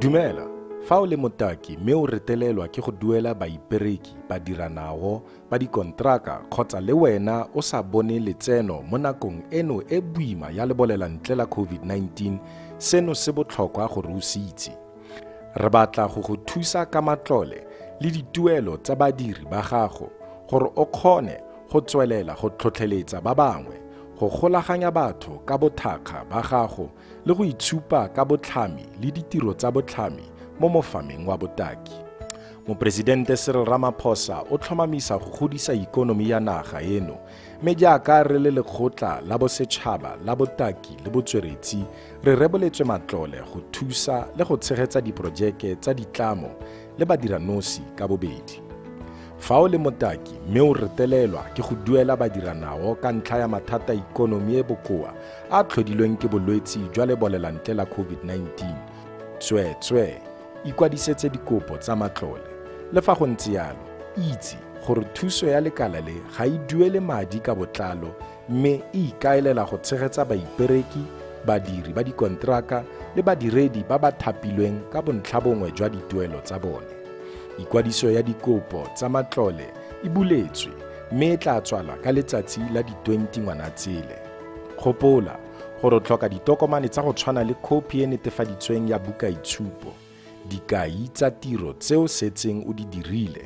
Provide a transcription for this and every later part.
Dumela, fa o le motaki mme o retelelwa ke go duela baipereki, badiranao, ba dikontraka kgotsa le wena o sa bone letseno mo nakong eno e boima ya lebolelantle la COVID-19, seno se botlhokwa gore o se itse. Re batla go go thusa ka matlole le dituelo tsa badiri ba gago gore o kgone go tswelela go tlhotlheletsa ba bangwe, go golaganya batho ka bothakga ba gago le go itshupa ka botlhami le ditiro tsa botlhami mo mofameng wa botaki. Moporesidente Cyril Ramaphosa o tlhomamisa go godisa ikonomi ya naga eno, mme jaaka re le lekgotla la bosetšhaba la botaki le botsweretsi re reboletswe matlole go thusa le go tshegetsa diporojeke tsa ditlamo le badiranosi ka bobedi. Fa o le motaki mme o retelelwa ke go duela badiranao ka ntlha ya mathata ikonomi e bokoa a tlhodilweng ke bolwetse jwa lebolelantle la COVID-19, tsweetswe ikwadisetse dikopo tsa matlole. Le fa go ntse yalo, itse gore thuso ya lekala le ga e duele madi ka botlalo mme e ikaelela go tshegetsa baipereki, badiri ba dikontraka le badiredi ba ba thapilweng ka bontlhabongwe jwa dituelo tsa bone. Ikwadiso ya dikopo tsa matlole e buletswe mme e tla tswalwa ka letsatsi la di 20 Ngwanatsele. Gopola gore o tlhoka ditokomane tsa go tshwana le khopi e netefaditsweng ya bukaitshupo, dikai tsa tiro tseo setseng o di dirile,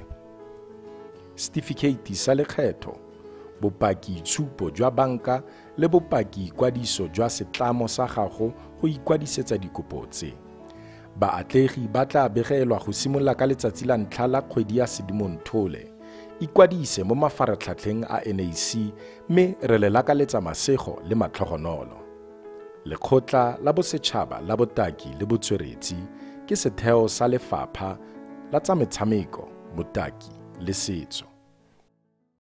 certificate sa lekgetho, bopaki itshupo jwa banka le bopaki ikwadiso jwa setlamo sa gago go ikwadisetsa dikopo tse. Baatlegi ba tla begelwa go simolola ka letsatsi la ntlha la kgwedi ya Sedimonthole. Ikwadise mo mafaratlhatlheng a NAC mme re le lakaletsa masego le matlhogonolo. Lekgotla la Bosetšhaba la Botaki le Botsweretsi ke setheo sa Lefapha la tsa Metshameko, Botaki le Setso.